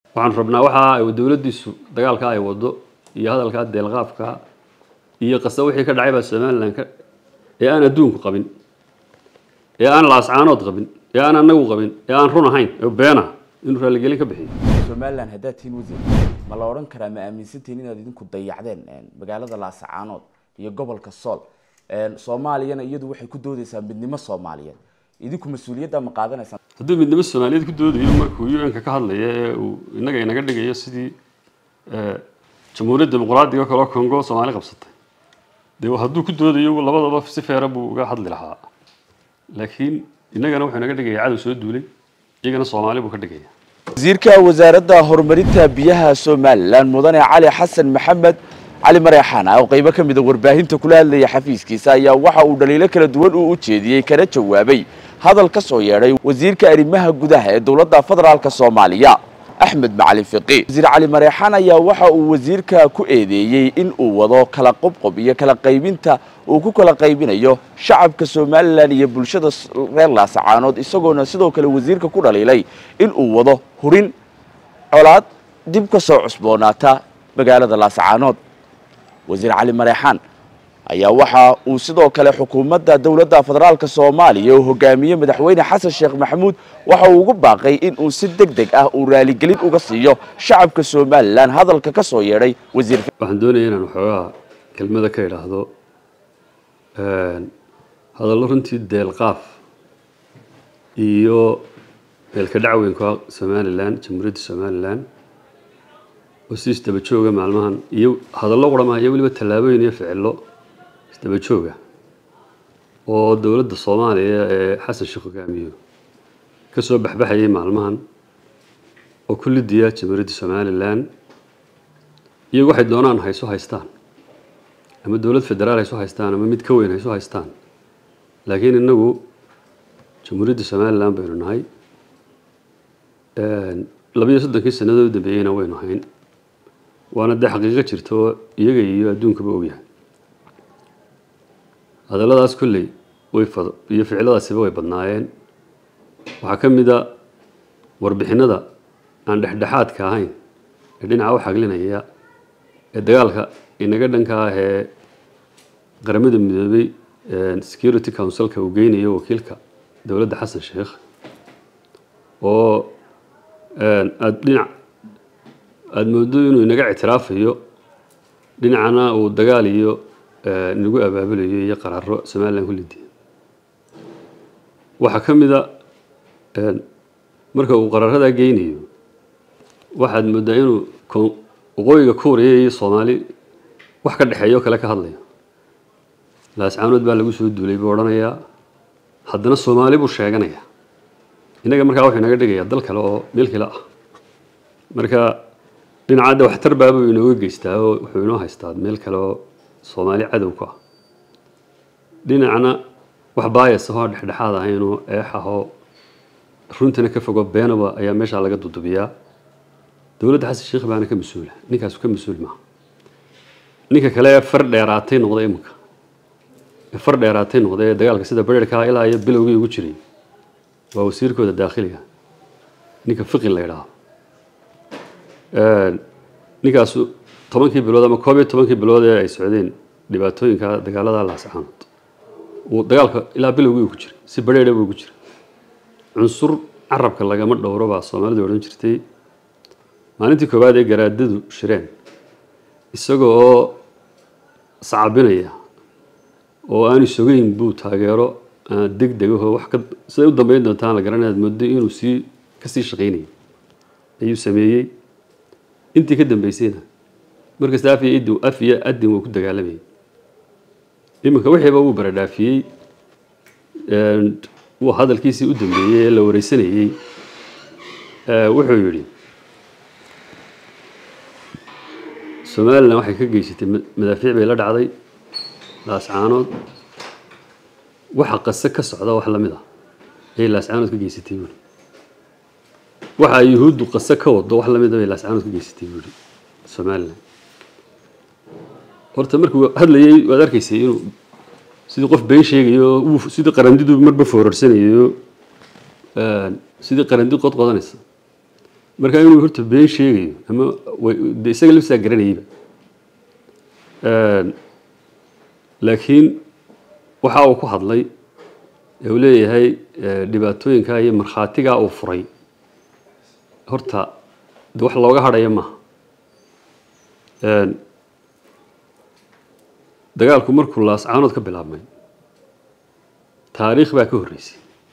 waxaan rabnaa waxa ay dawladdiisu dagaalka ay wado iyo hadalka deelqaafka iyo qasa wixii ka dhacay Soomaaliland ee aan adduunku qabin ee aan laascaanood qabin ee aan anagu qabin ee aan run ahayn ee beena inuu raali gelin ka bixiyo Soomaaliland hadaa tiin wasiir ma la oran karaa ma aaminsantiin inaad idinku dayacdeen magaalada laascaanood iyo gobolka Sool Soomaaliyana iyadu waxay ku doodaysaa midnimo Soomaaliyeed idinku mas'uuliyadda ma qaadanaysan haddii midnimo Soomaaliyeed ku doodayo markuu UN-ka ka hadlayo ee uu inaga dhigayo sidii Jamhuuriyadda Dimuqraadiga kale Congo Soomaali qabsatay dee hadduu ku doodayo labadaba si feera buu uga hadli lahaa laakiin inagana wuxuu naga dhigay cadow soo duulay iyagana Soomaali buu ka dhigay wasiirka wasaaradda horumarinta biyaha Soomaaliland mudane Cali Xasan Maxamed Cali Mareexaan oo qaybo kamid ah warbaahinta kula hadlaya xafiiskiisa ayaa waxa uu dhaliilo kala duwan u jeediyay kana jawaabay hadal ka soo yeeray wasiirka arrimaha gudaha ee dawladda federaalka Soomaaliya Axmed Macalin Fiqi wasiir Cali Mareexaan ayaa waxa uu wasiirka ku eedeeyay in uu wado kala qobqob iyo kala qaybinta uu ku kala qaybinayo shacabka Soomaaliland iyo bulshada reer Laascaanood isagoona sidoo kale wasiirka ku dhaliilay in uu wado hurin colaad dib ka soo cusboonaata magaalada Laascaanood wasiir Cali Mareexaan ayaa waxa uu sidoo kale xukuumadda dawladda federaalka Soomaaliya oo hogaamiye madaxweyne Xasan Sheekh Maxamuud waxa uu ugu baaqay in uu si degdeg ah u raali gelin uga siiyo shacabka Soomaaliland hadalka ka soo yeeray wasiir waxaan doonayaa inaan xogaa kelmada ka ilaahdo hadallo runtii deelqaaf iyo beelka dhacweynka Soomaaliland Jamhuuriyadda Soomaaliland oo si isdaba jooga maalmahan iyo hadallo qurama iyo waliba tallaabooyin iyo ficillo isdaba jooga oo dawladda Soomaaliya ee Xasan Sheekh hogaamiyo ka soo baxbaxayay maalmahan oo kullidiya Jamhuuriyadda Soomaaliland iyo waxay doonaan hayso haystaan ama dawlad federaal hayso haystaan ama mid ka weyn hayso haystaan laakiin inagu Jamhuuriyadda Soomaaliland baynu nahay 32 sanadood u dambeeyayna waynu hayn waana xaqiiqo jirto iyaga iyo adduunkuba og yahay hadalladaas kulli way iyo ficiladaasiba way badnaayeen waxa kamid ah warbixinada aan dhexdhexaadka ahayn ee dhinaca u xaglinaya ee dagaalka inaga dhanka ah ee qaramada midoobay Security Council-ka uu geynayo wakiilka dawladda Xasan Sheekh oo aad moodo inuu inaga ictiraafayo dhinacana uu dagaal iyo nagu abaabulayo iyo qaraaro Soomaaliland ku lidii waxa kamid ah marka uu qaraarada geynayo waxaad moodaa inuu waqooyiga Korea iyo Soomaali wax ka dhaxeeyo kale ka hadlayo Laascaanood baa lagu soo duulay buu oranayaa haddana Soomaali buu sheeganaya inaga markaa wuxuu naga dhigayaa dal kale oo meel kale ah marka dhinaca waxtar baabuu inoo geystaa oo wuxuu inoo haystaa meel kale oo Soomaali cadow ku ah dhinacana wax baayas oo dhexdhexaad ah inuu eexaho runtana ka fogo beenaba ayaa meesha laga dudubiyaa dawladda Xasan Sheekh baana ka mas'uula ninkaas ka mas'uul ma ninka kale far dheeraatay noqday imka far dheeraatay noqday dagaalka sida bareerka ilaa iyo bilowgii ugu jiray waa wasiirkooda dakhliga ninka Fiqi la yiraahdo ninkaas 10 bilood ama 12 bilood ee ay socdeen dhibaatooyinka dagaalada Laascaanood oo dagaalka ilaa bilowgii ugu jiray si bareer ugu jiray cunsur carabka lagama dhowro baa Soomaalidu oran jirtay maalintii koobaad ee garaadadu shireen isagoo saabinaya oo aan sugayn buu taageero degdeg ah wax ka sida u dambeyn doontaan la garanaad muddo inuu ka sii shaqeynay ayuu sameeyay intii ka dambeysayna markasta afiya adin uu ku dagaalamay iminka wixii uu baradhaafiyay uu hadalkiisii u dambeeyay ee la wareysanayay wuxuu yiri Soomaaliland waxay ka geysatay madaafiic bay la dhacday Laascaanood waxa qasa ka socda wax la mid ah ee Laascaanood ka geysatay waxa yuhuuddu qasa ka wado wax la mid ah ee Laascaanood ka geysatay Soomaaliland horta markuu hadlayay waad arkaysay inuu sidii qof been sheegayo sidii qarandidu marba foorarsanaayo sidii qarandi qod qodanaysa marka inuu horta been sheegayo ama isaga laftiisa garanayba laakiin waxa uu ku hadlay ee uu leeyahay dhibaatooyinka iyo markhaatiga uu furay horta wax looga hadhayo maaha dagaalku markuu laascaanood ka bilaabmay taariikh baa ka horreysay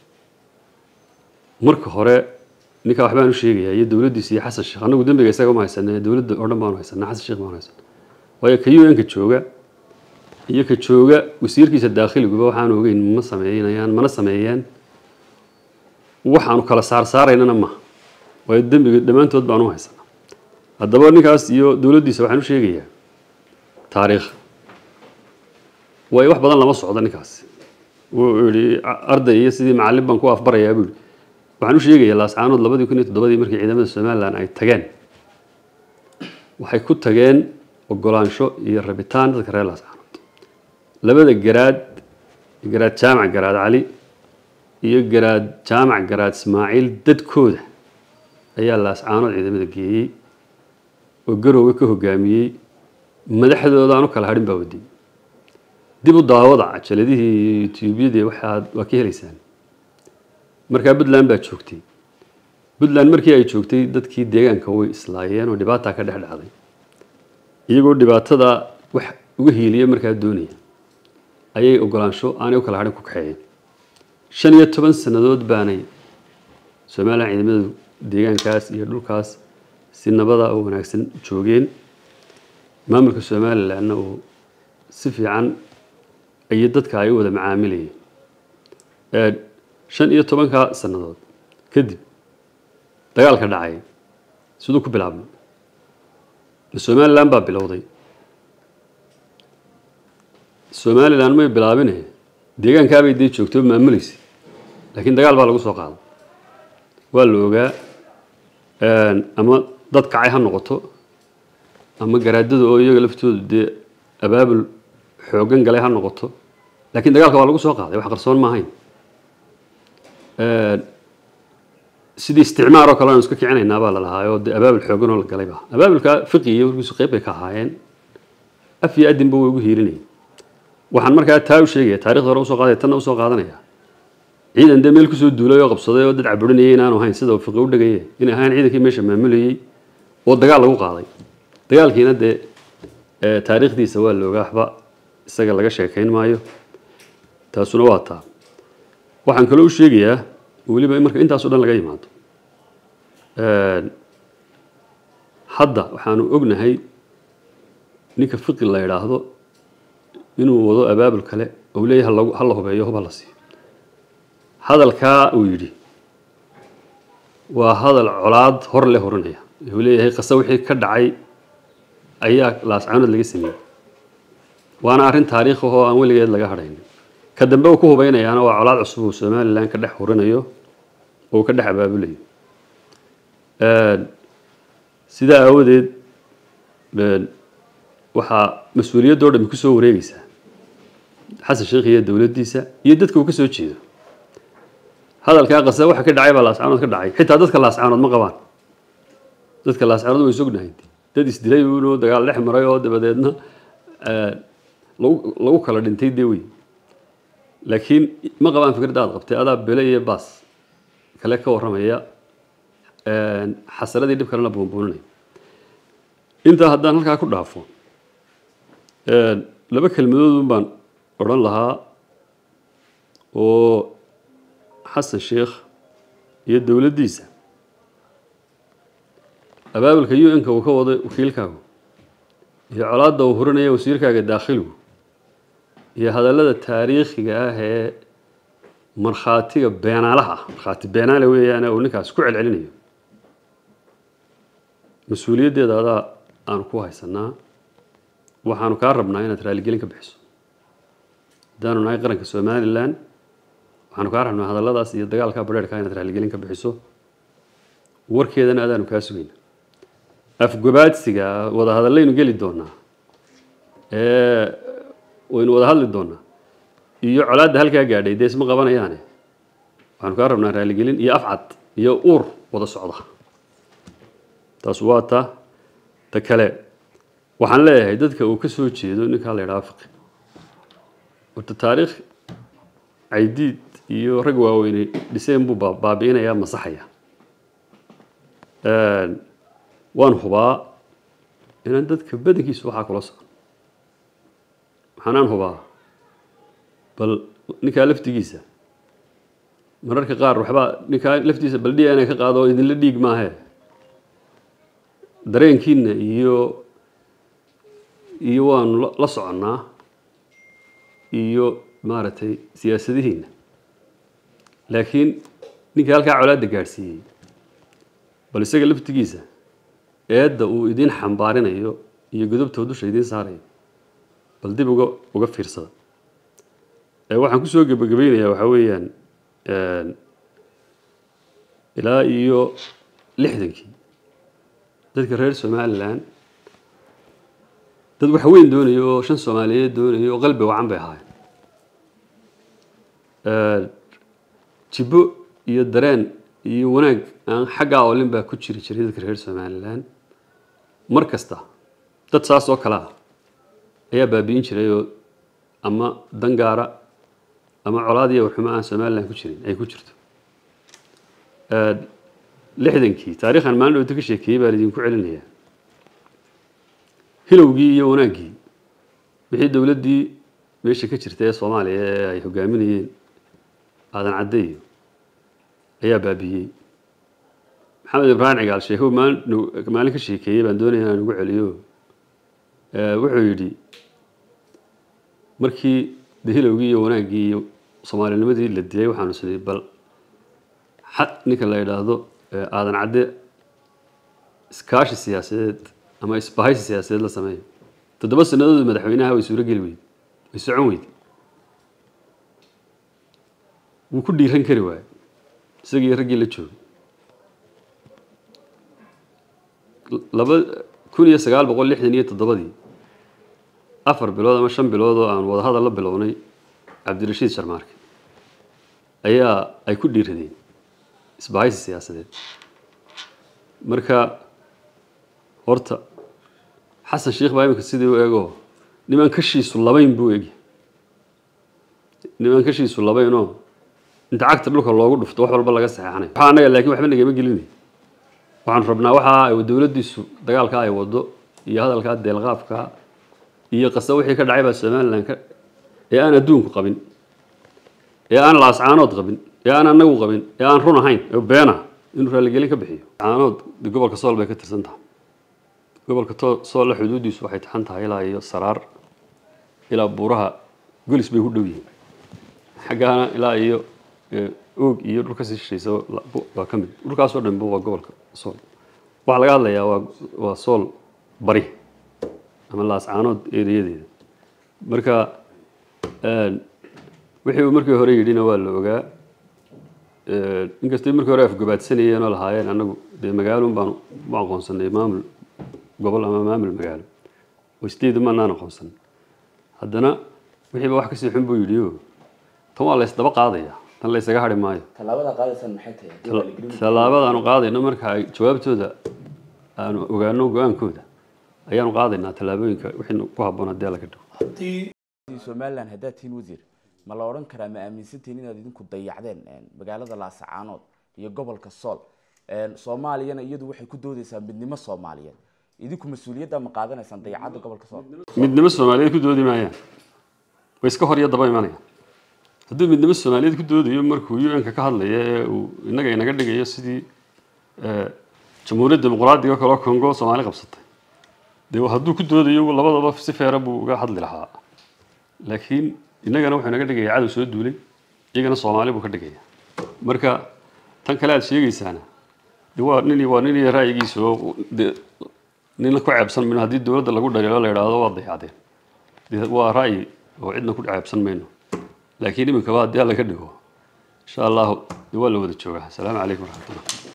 marka hore ninka waxbaan u sheegayaa iyo dowladdiisa iyo xasan sheekh annagu dembiga isaga uma haysanay dowladda oo dhan baanu haysanaa xasan sheekh baanu haysanaa waayo ka UN-ka jooga iyo ka jooga wasiirkiisa daakhiliguba waxaanu ogeyn ma sameeyaan mana sameeyaan waxaanu kala saaraynana maaha waayo dembiga dhammaantood baanu u haysanaa haddaba ninkaas iyo dowladdiisa waxaan u sheegayaa taariikh waayo wax badan lama socdo ninkaas wuu yidhi arday iyo sidii macallin baan ku afbarayaa buu yidhi waxaan u sheegayaa laascaanood 2007 markii ciidamada Somaliland ay tageen waxay ku tageen ogolaansho iyo rabitaan dadka reer laascaanood labada garaad jaamac garaad cali iyo garaad jaamac garaad Ismaaciil dadkooda ayaa laascaanood ciidamada geeyay oo garowga ka hogaamiyay madaxdooda aanu kala hadhin baa wadiyay dib u daawada cajaladihii YouTube-yada waa ka helaysaan markaa Puntland baa joogtay Puntland markii ay joogtay dadkii deegaanka way islaayeen oo dhibaato ka dhex dhacday iyagoo dhibaatada wax uga hiiliyay markaa doonaya ayay ogolaansho aanay u kala hadhin ku kaxeeyeen 15 sanadood baanay Soomaaliya ciidamadu deegaankaas iyo dhulkaas si nabada oo wanaagsan joogeen maamulka Soomaaliland oo si fiican ay dadka ay wada macaamilayeen 15 sanadood kadib dagaalka dhacay sidoo ku bilaabmay Soomaaliland baa bilowday Soomaaliland ma bilaabine deegaanka bay dii joogto maamulaysa laakiin dagaal baa lagu soo qaaday waa la ogaa ama dad kacay ha noqoto ama garaadada oo iyaga laftoodu dee abaabul xoogan galay ha noqoto laakiin dagaalka waa lagu soo qaaday wax qarsoon ma ahayn sidii isticmaar oo kale aan iska kicinaynaa baa la lahaayoo abaabul xoogan oo la galay baa abaabulka fiqiga warkiisu qayb bay ka ahaayeen af iyo adinba way ugu hiirinayeen waxaan markaa taa u sheegaya taariikhda hore u soo qaaday tan u soo qaadanaya ciidan de meel ku soo duulay oo qabsaday oo dad caburinayay inaanu ahayn sida fiqi u dhagayay in ahaan ciidankii meesha maamulayay oo dagaal lagu qaaday dagaalkiina de taariikhdiisa waa looga waxba isaga laga sheekayn maayo taasuna waa taa waxaan kale u sheegayaa waliba marka intaas oo dhan laga yimaado hadda waxaanu ognahay ninka fiqi la yiraahdo inuu wado abaabul kale oo leeyahay hal hubeeyo hub la siiyo hadalka uu yiri waa hadal colaad hor leh horanaya uu leeyahay qasa wixii ka dhacay ayaa laascaanood laga sameeyay waana arrin taariikh ah oo aan weligeed laga hadhayn ka dambe uu ku hubaynayaana waa colaad cusub oo Soomaaliland ka dhex horanayo oo ka dhex abaabulayo sida awoodeed waxa mas'uuliyadda dhan ku soo wareegaysa xasan sheekh iyo dawladdiisa iyo dadka uu ka soo jeedo hadalka qasa waxa ka dhacay baa laascaanood ka dhacay xitaa dadka laascaanood ma qabaan dadka laascaanood way sugnaayeen dad isdilay oo dagaal dhex maray oo dabadeedna lagu kala dhintay deeway laakiin ma qabaan fikrad aad qabtay adaa bilay iyo baas kale ka waramaya xasaladii dib kalena boonboonay inta haddaan halkaa ku dhaafo laba kelmadood baan oran lahaa oo xasan sheekh iyo dawladdiisa abaabulka UN-ka uu ka wado wakiilkaagu iyo colaadda uu hurinaya wasiirkaaga daakhiligu iyo hadallada taariikhiga ah ee markhaatiga beenaalaha markhaati beenaale weeyaan oo ninkaas ku celcelinayo mas'uuliyaddeeda adaa aan ku haysanaa waxaanu kaa rabnaa inaad raaligelin ka bixiso haddaanu nahay qaranka Somaliland waxaanu kaa rabnaa hadalladaas iyo dagaalka bareerka inaad raaligelin ka bixiso warkeedana adaanu kaa sugayna afgobaadsiga wada hadallaynu geli doonaa waynu wada hadli doonaa iyo colaadda halkaa gaadhay dee isma qabanayaane waxaanu kaa rabnaa raaligelin iyo afcad iyo uur wada socda taas waa ta kale waxaan leeyahay dadka uu ka soo jeedo ninka la yiraahdo fiqi wata taariikh عيديد iyo rag waaweyn dhiseen buu baabiinaya masaxaya waan hubaa in dadka badankiisu waxa kula socon waxaan hubaa bal ninka laftigiisa mararka qaar waxba ninka laftiisa bal dhiyana ka qaado idin la dhiig maahe dareenkiina iyo waan la soconaa iyo maartay siyaasadihiina laakiin ninka halka colaada gaarsiiyay bal isaga laftigiisa eedda uu idin xambaarinayo iyo gudubtoodu shaydin saaray bal dib uga fiirsada waxaan ku soo gabagabeynayaa waxa weeyaan ilaa iyo 60kii dadka reer Soomaaliland dad wax weyn doonayo oo shan Soomaaliyeed doonayo oo qalbi wacan bay ahaayeen jibo iyo dareen iyo wanaag aan xagga oolin baa ku jiray dadka reer Soomaaliland markasta dad saas oo kala ayaa baabiin jiray ama dangaara ama colaadiya waxuma aan Soomaaliland ku jirin ay ku jirto 60kii taariikhan maalin oo ka sheekay baa idin ku celinaya hilowgii iyo wanaagii wixii dawladdii meesha ka jirtay Soomaaliya ay hogaaminayeen aadan cadeeyo ayaa baabiyay maxamed ibraahim cigaal sheekhu maalin ka sheekay baan doonayaa inaan ugu celiyo wuxuu yidhi markii hilowgii iyo wanaagii iyo Soomaalinimadii la diiday waxaanu sidii bal xad ninka la yiraahdo aadan cade iskaashi siyaasadeed ama isbahaysi siyaasadeed la sameeyo 7 sanadood madaxweynaha way suura gali weyd way socon weyd wuu ku dhiiran kari waay isagii ragii la joogay 1967 afar bilood ama 5 bilood oo aan wada hadal la bilownay Cabdirashiid Sharmaarke ayaa ay ku dhiiradeen isbahaysi siyaasadeed marka horta xasan sheekh baa imika sidii uu eego niman kashiisu labayn buu eegi niman kashiisu labayno inta cagta dhulka loogu dhufto wax walba laga saxaanay waxa anaga laakiin waxba nagama gelin waxaan rabnaa waxa ay dawladdiisu dagaalka ay wado iyo hadalka deelqaafka iyo qasab wixii ka dhacay baa Soomaaliland ee aan adduunku qabin ee aan laascaanood qabin ee aan anagu qabin ee aan run ahayn ee beena inuu raali gelin ka bixiyo caanood gobolka Sool bay ka tirsan tahay gobolka Sool xuduudiisu waxay taxan tahay ilaa iyo Saraar ilaa buuraha golis bay ku dhow yihiin xagaana ilaa iyo og iyo dhulka shisheeyso waa kamid dhulkaas oo dhan waa gobolka Sool waxa laga hadlayaa waa Sool bari ama laascaanood eedayadeeda marka wixii markii hore yidhina waa la ogaa inkastoo markii hore afgabaadsanayeen oo lahaayeen anagu de magaalo baan u aqoonsanay maamul gobol ama maamul magaalo wastid ma naan aqoonsan haddana wixii wax ka sii xun buu yidhi tan waa la isdaba qaadaya tan la isaga hari maayo talaabada qaadaysan maxay tahay talaabada aanu qaadayno marka ay jawaabtooda aanu ogaano go'aankooda ayaanu qaadaynaa talaabooyinka wixii ku habboon hadii la ka dhigo Soomaaliland hadaatiin wasiir ma la oran karaa ma aaminsantiin inaad idinku dayacdeen magaalada Laascaanood iyo gobolka Sool Soomaaliyana iyadu waxay ku doodaysaa midnimo Soomaaliyeed idinku mas'uuliyadda ma qaadanaysaan dayacada gobolka Sool midnimo Soomaaliyeed ku doodi maayaan way iska hor iyo daba imanayaan haddii midnimo Soomaaliyeed ku doodayo markuu UN-ka ka hadlayo uu inaga dhigayo sidii Jamhuuriyadda Dimuqraadiga kale Congo Soomaali qabsatay hadduu ku doodayo labadaba si feera buu uga hadli lahaa laakiin inagana wuxuu naga dhigay cadow soo duulay iyagana Soomaali buu ka dhigay marka tan kale aad sheegaysaana waa nin ra'yigiisa nin la ku ceebsan min hadii dawladda lagu dhaliilo la yiraahdo waa dayacdeen waa ra'yi oo cidna ku ceebsan mayno laakiin iminka waa hadii la ka dhigo insha Allah waa la wada joogaa. Assalaamu calaykum wa rahmatullahi